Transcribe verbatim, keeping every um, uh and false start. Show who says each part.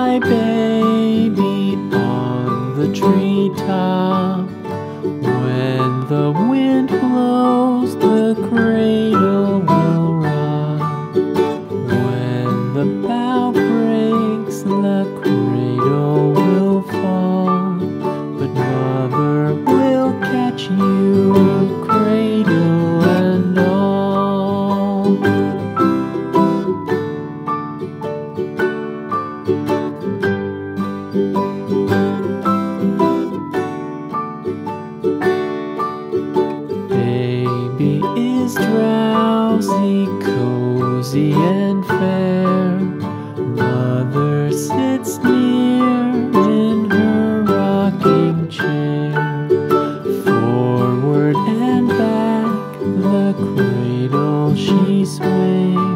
Speaker 1: my baby on the treetop. When the wind blows, the cradle will rock. When the bough breaks, the cradle will fall. But mother will catch you, cradle and all. Baby is drowsy, cozy and fair. Mother sits near in her rocking chair. Forward and back, the cradle she sways.